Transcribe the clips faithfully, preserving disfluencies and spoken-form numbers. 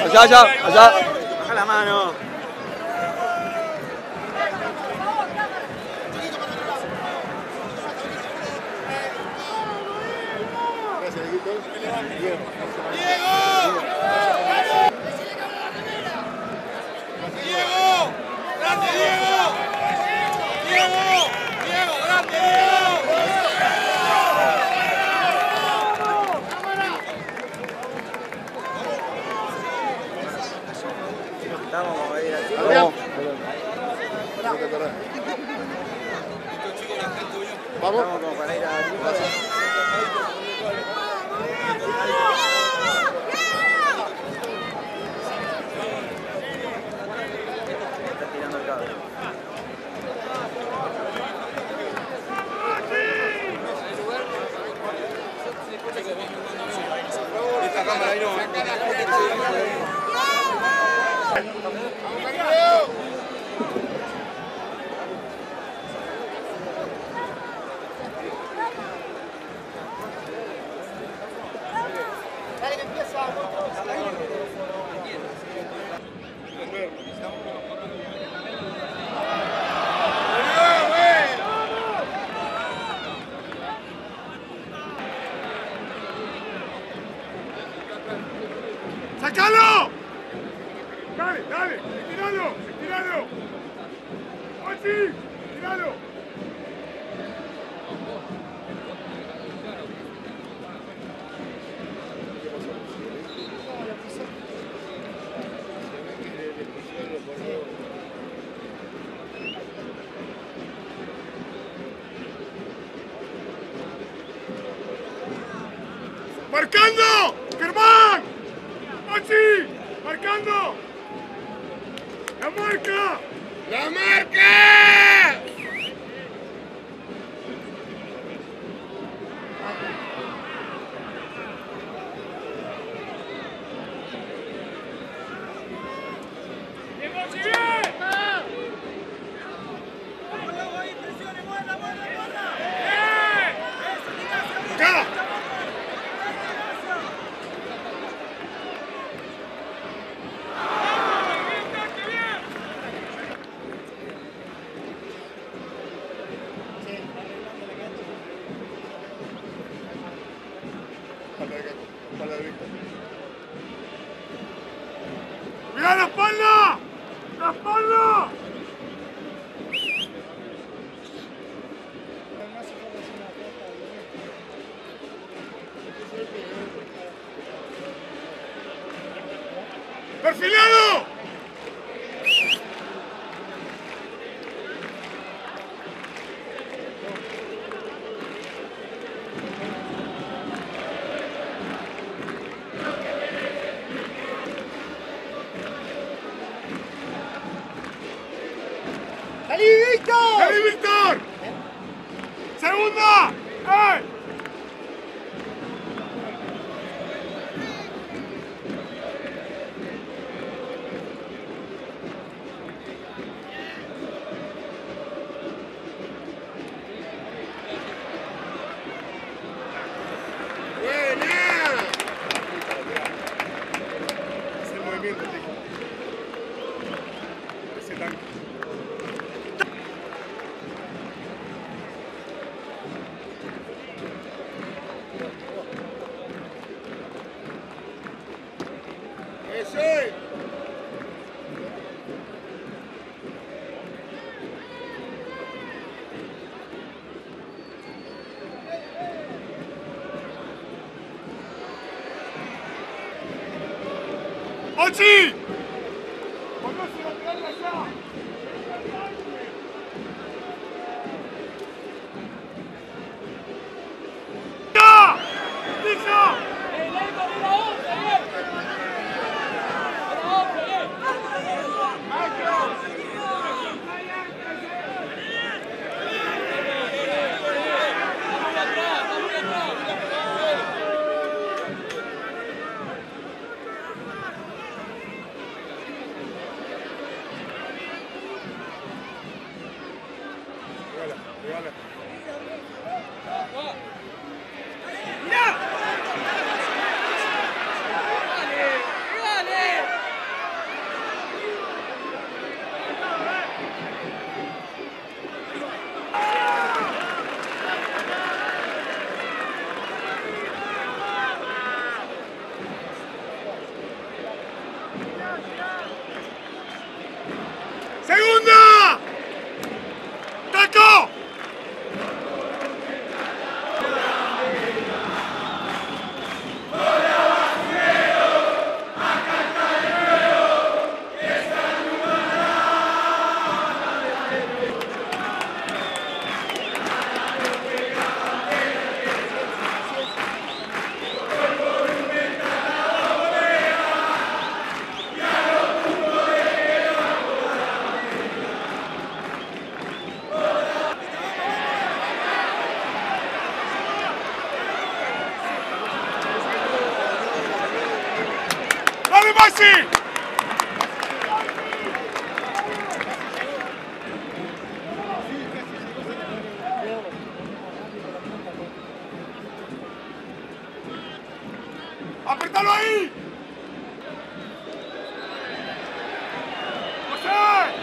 Allá, allá, allá. Baja la mano. Gracias, Dieguito. ¡Diego! ¡Grande, Diego! ¡Diego! ¡Diego! ¡Grande, Diego! Vamos a ir así. Vamos. Vamos. Vamos como para ir a Está tirando el cable. Esta cámara ahí no. ¡Sácalo! Dale, dale, estiralo, estiralo. ¡Así! ¡Estiralo! ¡Marcando! ¡Germán! ¡Así! ¡Marcando! ¡La marca! ¡La marca! ¡Acá! ¡Mira la espalda! ¡La espalda! ¡Perfilado! ¡Salí, Víctor! ¡Salí, Víctor! ¡Segunda! ¡Eh! ¡Buena! Hace el movimiento, chico. Ese tanque. ¡Ese! ¡Ochi! ¡Conoce la tirarla allá! ¡Ya! ¡Fija! Maxi! ¡Apretalo ahí! ¡José!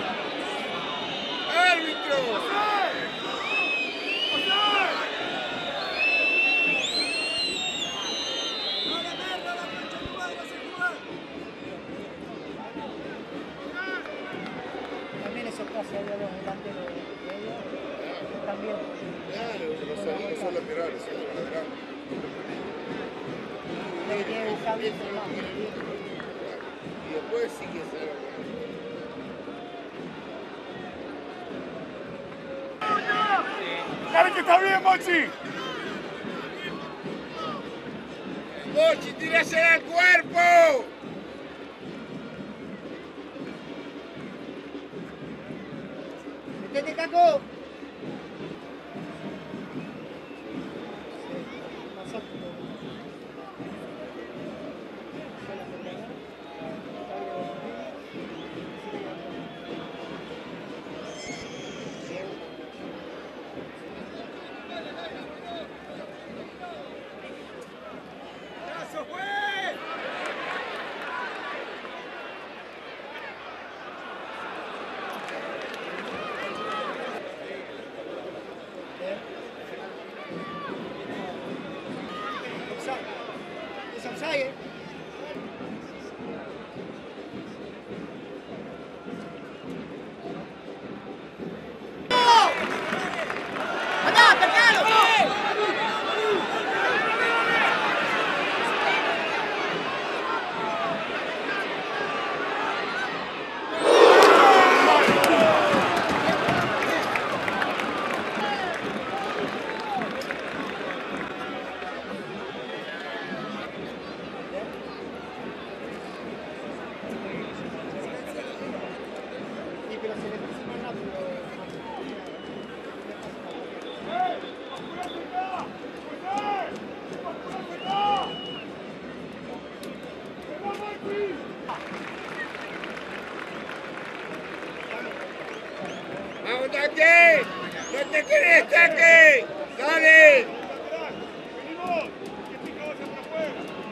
¡Árbitro! También esos casos de los delanteros de ellos también. Claro, no son, no son laterales, son laterales. Le tiene que buscar bien, Y pero no. después sí que se ¡Dale que está bien, Mochi! ¡Mochi, tírasela al cuerpo! ¡Metete, Caco! Es offside, ¿eh? Sí, pero se le pasa más rápido. ¡Vamos, Taque! ¡No te querés, Taque! ¡Dale! ¡Venimos! ¡Que pica hacia por afuera!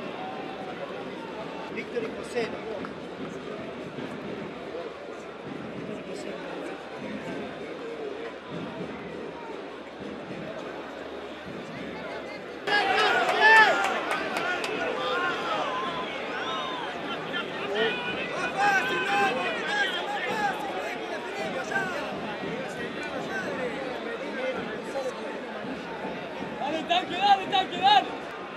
Víctor y José, ¿no? Víctor y José. ¡Dale, tanque, dale, tanque, dale!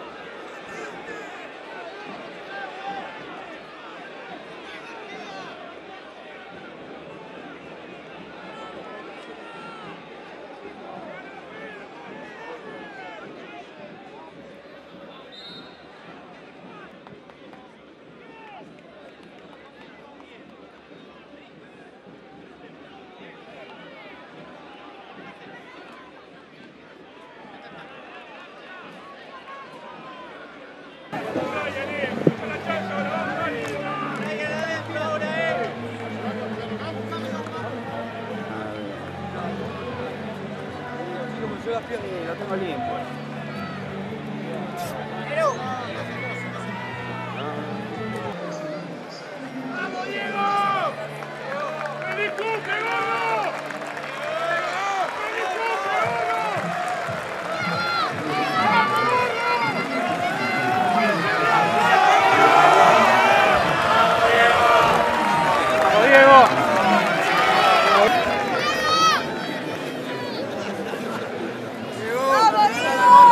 Yo la pierna y la tengo limpia. ¡Vamos, Diego! ¡Vení tú, que gano! ¡Vení tú, que gano! ¡Vamos, Diego! ¡Vamos, Diego!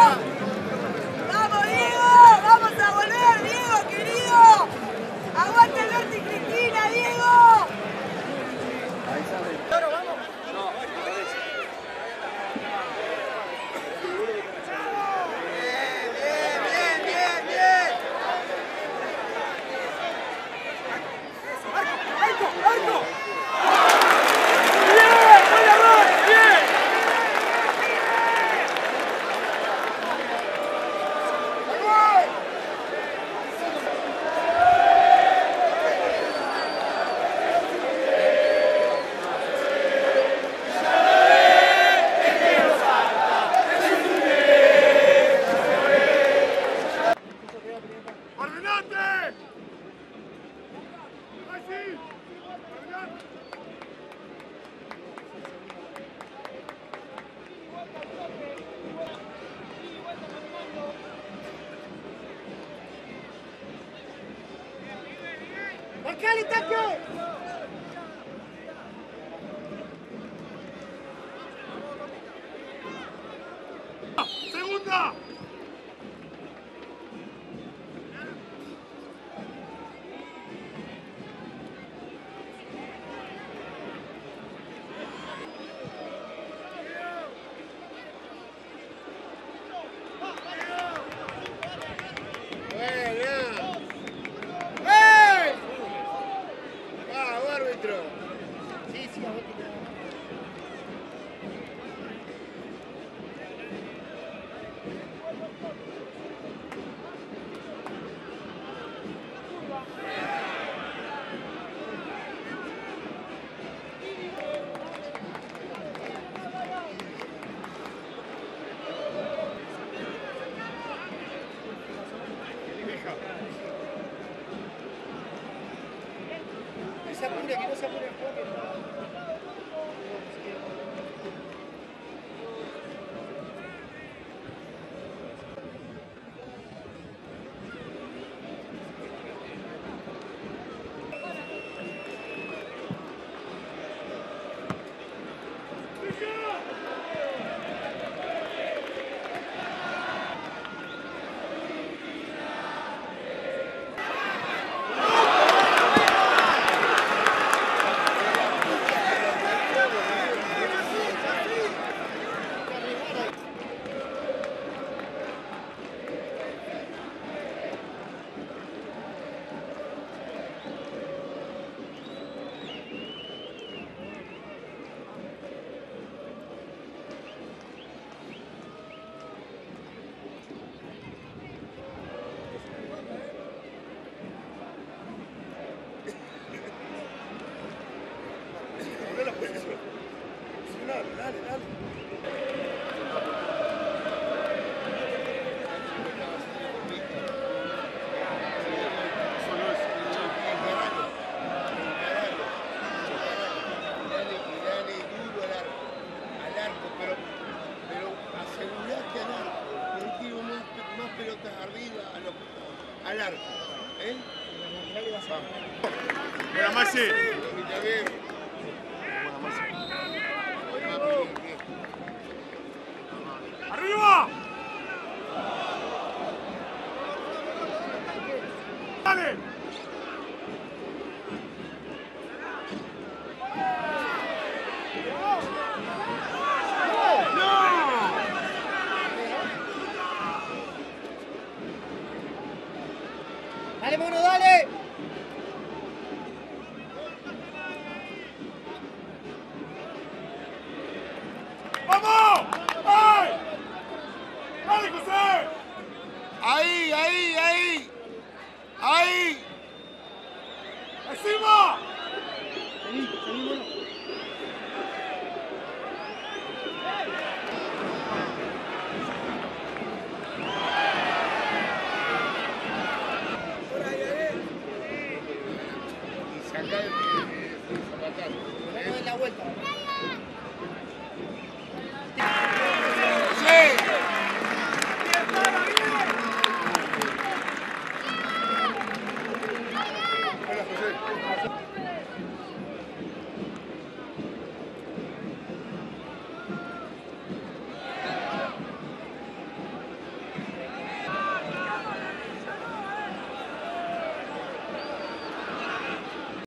dale, taque. Segunda. Sí, sí, a ver qué no se apure, que no se apure el juego. Dale, dale, dale. Pelotas arriba a los, al arco, ¿eh? Mira, Maxi. Vamos.